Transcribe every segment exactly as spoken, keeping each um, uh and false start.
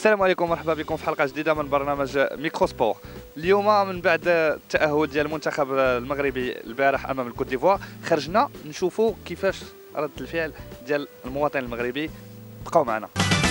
السلام عليكم، مرحبا بكم في حلقه جديده من برنامج ميكرو سبور. اليوم من بعد التاهل ديال المنتخب المغربي البارح امام الكوت ديفوار، خرجنا نشوفوا كيفاش رد الفعل ديال المواطن المغربي. بقاو معنا.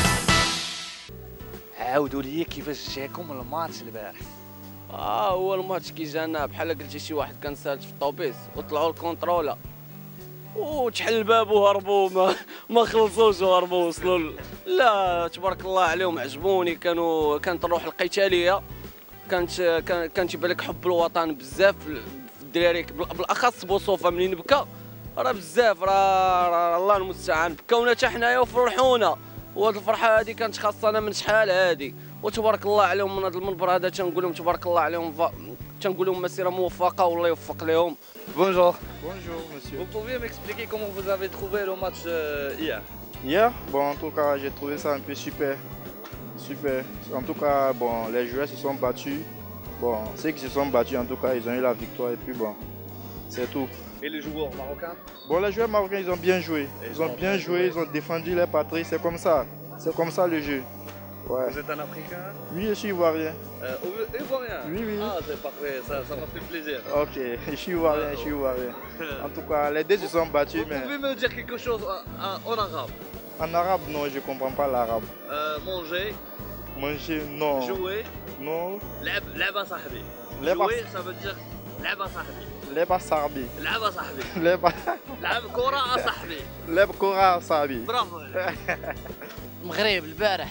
عاودوا لي كيفاش جاكم الماتش البارح. اه هو الماتش كي جانا بحال قلتي شي واحد كان سالت في الطوبيس وطلعوا الكونترولا وتحل الباب وهربوا، ما ما خلصوش وهربوا وصلوا ل... لا تبارك الله عليهم، عجبوني. كانوا كانت الروح القتاليه، كانت كانت يبان لك حب الوطن بزاف في الدراري، بالاخص بوصوفه منين بكى راه بزاف، راه الله المستعان بكاونا حتى حنايا وفرحونا. وهاد الفرحه هذه كانت خاصنا من شحال هذه، وتبارك الله عليهم. من هذا المنبر هذا تنقول لهم تبارك الله عليهم، ف... تنقول لهم مسيره موفقه والله يوفق لهم. Bonjour. Bonjour monsieur. Vous pouvez m'expliquer comment vous avez trouvé le match euh, hier? Hier, bon en tout cas j'ai trouvé ça un peu super, super. En tout cas bon les joueurs se sont battus. Bon ceux qui se sont battus en tout cas ils ont eu la victoire et puis bon c'est tout. Et les joueurs marocains? Bon les joueurs marocains ils ont bien joué, ils ont bien joué, ils ont défendu leur patrie, c'est comme ça, c'est comme ça le jeu. Ouais. Vous êtes un Africain? Oui je suis ivoirien. Euh, Ivoirien? Oui oui. Ah c'est parfait, ça, ça m'a fait plaisir. Ok, je suis ivoirien, je suis ivoirien. En tout cas les deux se sont battus. Vous mais... pouvez me dire quelque chose en arabe? En arabe non, je comprends pas l'arabe. Euh, manger. Manger non. Jouer. Non. لعب لعبة صاحبي. لعبة Jouer ça veut dire لعبة صاحبي. لعبة صاحبي. لعبة صاحبي. لعبة لعب كرة صاحبي. لعب كرة صاحبي. برافو. المغرب البارح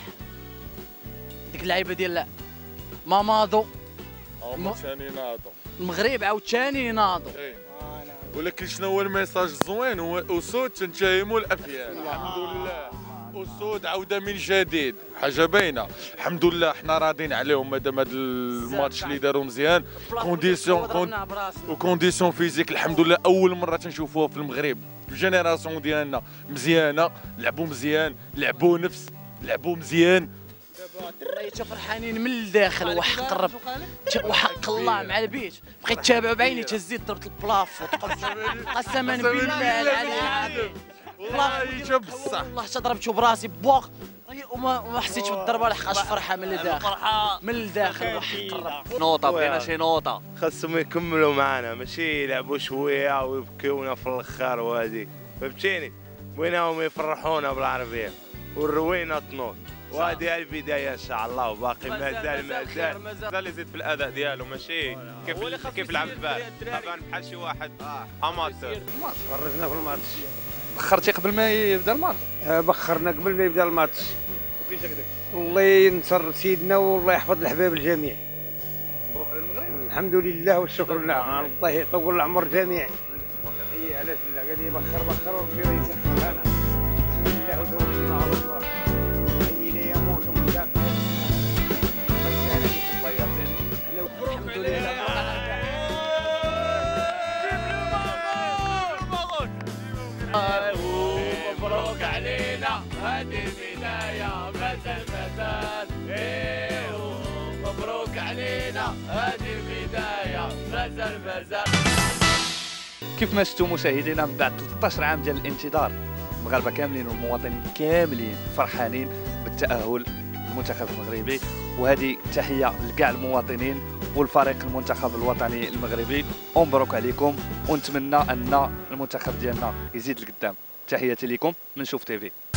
ديك اللعيبه ديال مامادو هما ثاني ناضوا، المغرب عاوتاني يناضوا. ولكن شنو هو الميساج الزوين؟ هو اسود تنتهموا الافيال. الحمد لله اسود عوده من جديد، حاجه باينه. الحمد لله حنا راضين عليهم مادام هذا الماتش اللي داروا مزيان، كونديسيون وكونديسيون فيزيك الحمد لله اول مره تنشوفوها في المغرب. الجينيراسيون ديالنا مزيانه، لعبوا مزيان، لعبوا نفس، لعبوا مزيان. والله حتى فرحانين من الداخل، وحق الرب وحق الله مع البيت. بقيت تتابعوا بعيني تهزيت ضربت البلاف قسما بالله العلي العظيم. والله جاب بصح والله حتى ضربته براسي بوق وما ما حسيتش بالضربه لحقاش فرحه من الداخل، من الداخل وحق الرب. نوطه بغينا شي نوطه، خاصهم يكملوا معنا، ماشي يلعبوا شويه ويبكيونا في الاخر وهذيك، فهمتيني؟ بغيناهم يفرحونا بالعربيه والروينا تنوض، وهذه البدايه ان شاء الله، وباقي مازال مازال مازال يزيد في الاداء ديالو، ماشي كيف كيف لعب البارح، طبعا بحال شي واحد اماتور. خرجنا في الماتش. بخرتي قبل ما يبدا الماتش؟ آه بخرنا قبل ما يبدا الماتش. وكيفاش هكذاك؟ الله ينصر سيدنا والله يحفظ الحباب الجميع. مبروك على المغرب. الحمد لله والشكر لله، الله يطول العمر جميع. هي علاش لا قال لي بخر بخر وربي راه يسخر لنا. بسم الله وتوكلنا على الله. حي لا يموت من داخل. الله يسهل عليك الله يرضي. احنا الحمد لله. مبروك علينا هذه البداية، مازال مازال ايوه مبروك علينا هذه البداية، مازال مازال. كيف ما شفتوا مشاهدينا، من بعد ثلاثة عشر عام ديال الانتظار، المغاربه كاملين والمواطنين كاملين فرحانين بالتاهل المنتخب المغربي. وهذه تحيه لكاع المواطنين والفريق المنتخب الوطني المغربي، ومبروك عليكم، ونتمنى ان المنتخب ديالنا يزيد لقدام. تحياتي لكم من شوف تيفي.